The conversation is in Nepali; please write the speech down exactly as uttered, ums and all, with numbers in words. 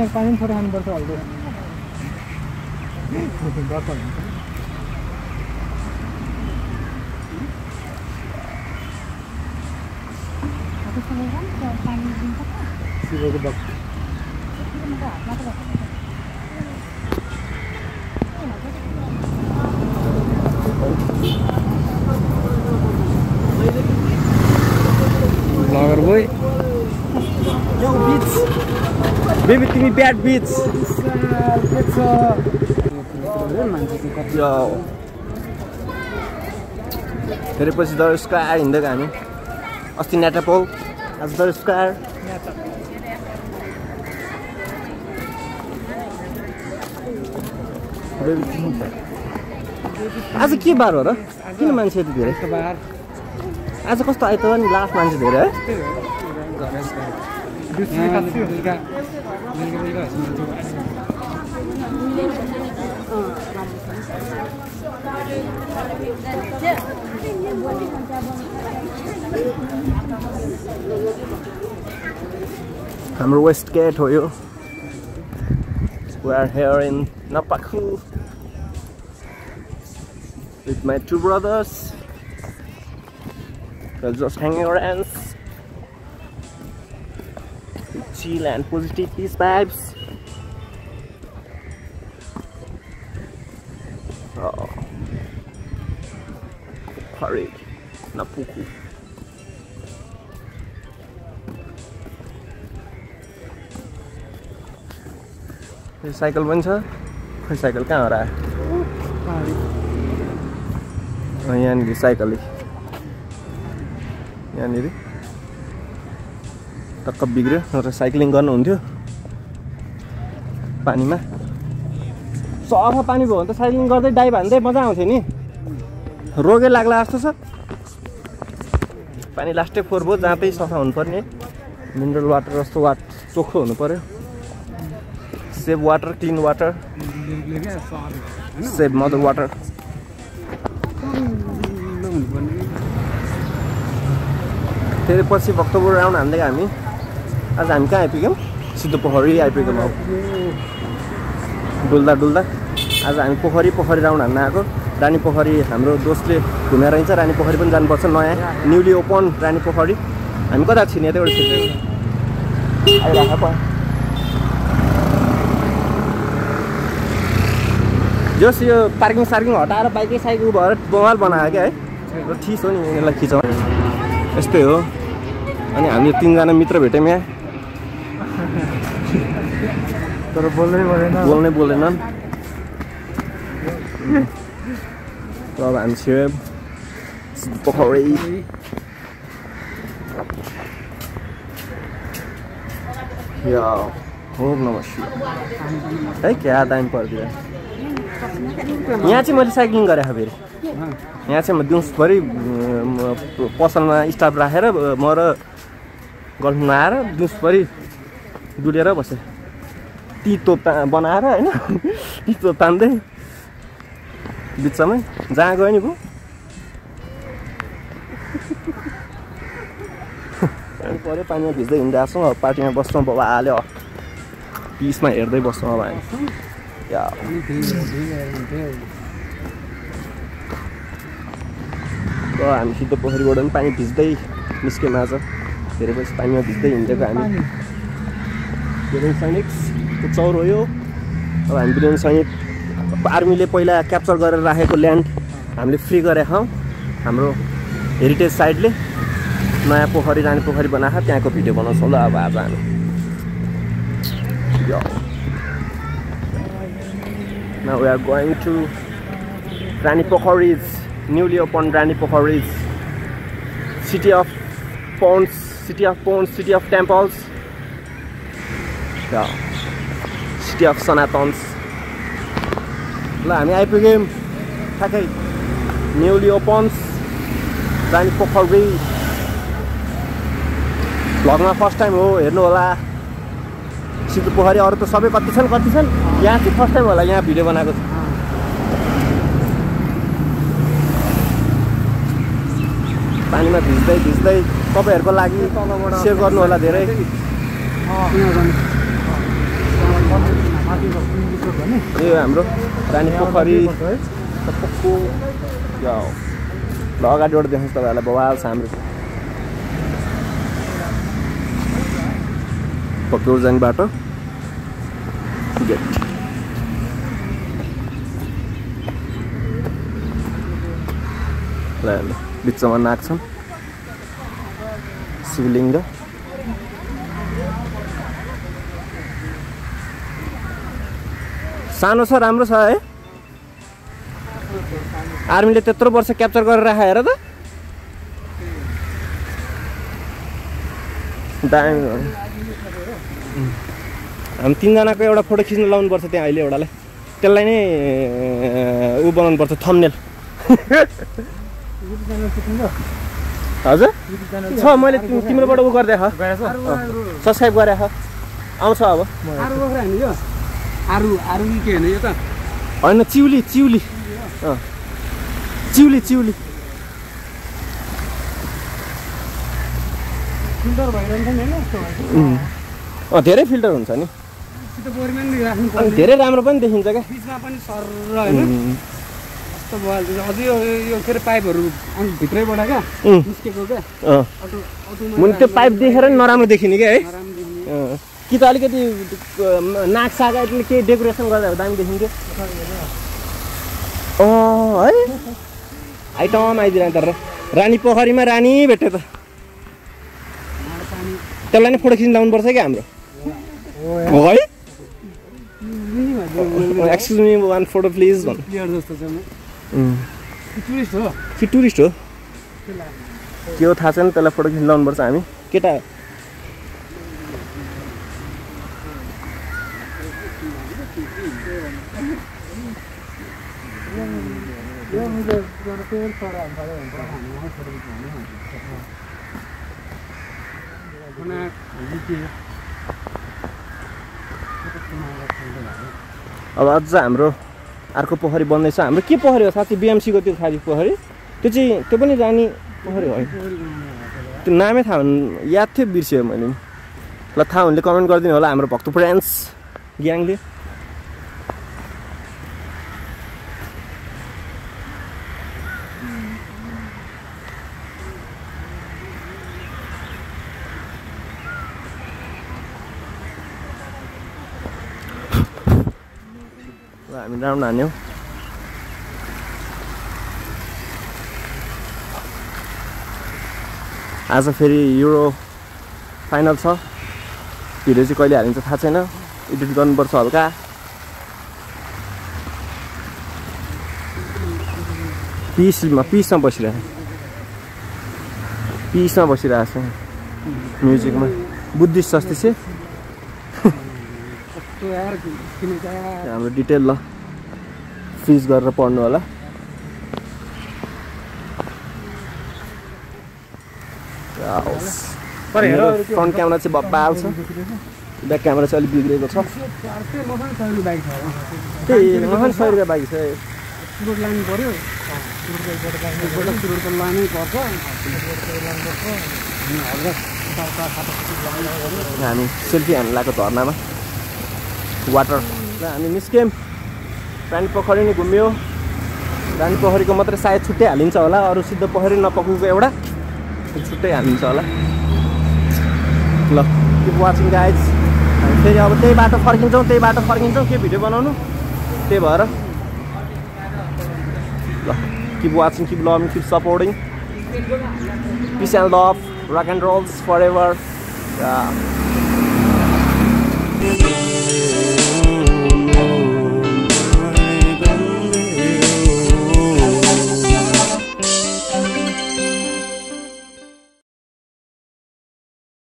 पानी पनि थोरै खानुपर्छ हल्दो शिवको भक्त Vlogger boy. Yo beats. Baby tiमी bad beats. It's a Yo. फेरि पछि द स्क्वायर हिँडेको हामी अस्ति नेटापोल आज द स्क्वायर आज के बार हो र किन मान्छे यति धेरै बार आज कस्तो आइतबार नि लास्ट मान्छे धेरै है हाम्रो वेस्ट गेट हो यो We are here in Pukhu with my two brothers. We're just hanging around with chill and positive peace vibes. Oh, hurry, na Pukhu. Cycle पनि छ खै साइकल कहाँ हरायो यहाँनिर साइकल यहाँनिर टक्क बिग्रियो नत्र साइक्लिङ गर्नुहुन्थ्यो पानीमा सफा पानी भयो भने त साइक्लिङ गर्दै डाइभ हान्दै मजा आउँथ्यो नि रोगै लाग्ला जस्तो छ पानी लास्टै फोहोर भयो जाँदै सफा हुनुपर्ने मिनरल वाटर जस्तो वाट चोखो हुनु पर्यो Save water, clean water. Save mother water. फेरि पछि भक्तपुर राउन्ड हान्दै हामी आज हामी कहाँ आइपुग्यौँ सिद्धपोखरी आइपुग्यौँ अब डुल्दा डुल्दा आज हामी पोखरी पोखरी राउन्ड हान्न आएको रानी पोखरी हाम्रो दोस्तले घुमेर रहन्छ रानी पोखरी पनि जानुपर्छ नयाँ न्युली ओपन रानी पोखरी हामी कता छिन् यतैबाट आइरहेको जस यो पार्किङ सार्किङ हटाएर बाइकै साइकल भएर बवाल बनायो क्या है ठिक हो नि यसलाई खिचौँ यस्तै हो अनि हामी तिनजना मित्र भेट्यौँ यहाँ तर बोल्नै बोलेन बोल्नै बोलेनन् अब हामी छियौँ पोखरी या हो नमस्कार है क्या दामी पर्दैन यहाँ चाहिँ मैले साइक्लिङ गरेँ फेरि यहाँ चाहिँ म दिउँसभरि पसलमा स्टाफ राखेर म र गर्लफ्रेन्डमा आएर दिउँसभरि डुलेर बसेँ तितो बनाएर होइन तितो तान्दै बिचमै जहाँ गयो नि भयो पऱ्यो पानीमा भिज्दै हिँड्दै आएको अब पार्टीमा बस्छौँ बाबा हाल्यो पिसमा हेर्दै बस्छौँ अब हामी हामी सिद्धपोखरीबाट पनि पानी भिज्दै निस्क्यौँ आज धेरै पछि पानीमा भिज्दै हिँडेको हामी वीरेन्द्र सैनिकको चौर हो यो अब हामी वीरेन्द्र सैनिक आर्मीले पहिला क्याप्चर गरेर राखेको ल्यान्ड हामीले फ्री गरेका छौँ हाम्रो हेरिटेज साइटले नयाँ पोखरी रानी पोखरी बनाएको त्यहाँको भिडियो बनाउँछौँ ल अब आज हामी Now we are going to Rani Pokhari's newly opened Rani Pokhari's city of ponds, city of ponds, city of temples, yeah. City of Sanatans. La, हामी आइपुग्यौँ ठ्याक्कै newly opened Rani Pokhari. Vlogमा फर्स्ट टाइम हो हेर्नु होला सिद्धपोखरी अरू त सबै कति छन् कति छन् यहाँ चाहिँ फर्स्ट टाइम होला यहाँ भिडियो बनाएको छ पानीमा भिज्दै भिज्दै तपाईँहरूको लागि सेयर गर्नु होला धेरै यो हाम्रो रानी पोखरी पुक्खु यो ल अगाडिबाट देखाउँछु तपाईँहरूलाई बवाल छ हाम्रो भक्तपुर जाने बाटो गेट ल ल बिचमा नाक छन् शिवलिङ्ग सानो छ राम्रो छ है आर्मीले त्यत्रो वर्ष क्याप्चर गरेर राखे हेर त दामी हामी तीनजनाको एउटा फोटो खिच्न लाउनु पर्छ त्यहाँ अहिले एउटालाई त्यसलाई नै उ बनाउनु पर्छ थम्बनेल हजुर छ मैले तिम्रोबाट उ गर्दै ह सब्स्क्राइब गरे ह आउँछ अब आरु आरु के हैन यो त हैन चिउली चिउली अ चिउली चिउली फिल्टर भइरहन्छ नि हैन यस्तो अ धेरै फिल्टर हुन्छ नि सिधोपोखरीमा नि राख्नु पर्छ धेरै राम्रो पनि देखिन्छ क्या बीचमा पनि सर हैन यस्तो भइहाल्छ अझै यो यो के पाइपहरु भित्रैबाट क्या निस्केको क्या अ अटो अटोमा मुनि त्यो पाइप देखेर नि नराम्रो देखिने क्या है नराम्रो देखिने अ कि त अलिकति नाक सागाले के डेकोरेसन गर्दा दामी देखिन्थ्यो अ है आइटम आइदिरहेको तर रानी पोखरीमा रानी भेट्यो त त्यसलाई नै फोटो खिच्न लाउनु पर्छ क्या हाम्रो हो है excuse me one photo please भन क्लियर जस्तो छ म टुरिस्ट हो कि टुरिस्ट हो के हो थाहा छैन त्यसलाई फोटो खिच्न लाउनु पर्छ हामी केटा अब अझ हाम्रो अर्को पोखरी बन्दैछ हाम्रो के पोखरी हो साथी बिएमसीको त्यो खाली पोखरी त्यो चाहिँ त्यो पनि रानी पोखरी हो त्यो नामै थाहा हुन् याद थियो बिर्स्यो मैले ल थाहा हुनेले कमेन्ट गरिदिनु होला हाम्रो भक्तपुर फ्रेन्ड्स ग्याङले हामी राउन्ड हान्यौँ आज फेरि युरो फाइनल छ भिडियो चाहिँ कहिले हालिन्छ थाहा छैन एडिट गर्नुपर्छ हल्का पिसमा पिसमा बसिरहेको पिसमा बसिरहेको छ म्युजिकमा बुद्धिस्ट जस्तै छ हाम्रो डिटेल ल फ्रिज गरेर पढ्नु होला फ्रन्ट क्यामेरा चाहिँ बब्बाल छ ब्याक क्यामेरा चाहिँ अलिक बिग्रेको छ त्यही महान सय रुपियाँ बाँकी छ सुरुट लानु पर्यो सुरुट लानै पर्छ हामी सेल्फी हान्नु लगाएको झर्नामा वाटर र हामी निस्क्यौँ रानी पोखरी नि घुम्यो रानी पोखरीको मात्रै सायद छुट्टै हालिन्छ होला अरू सिद्ध पोखरी नपक्नुको एउटा छुट्टै हालिन्छ होला ल किप वाचिङ गाइज हामी फेरि अब त्यही बाटो फर्किन्छौँ त्यही बाटो फर्किन्छौँ के भिडियो बनाउनु त्यही भएर ल keep watching keep loving keep supporting peace and love rock and rolls for ever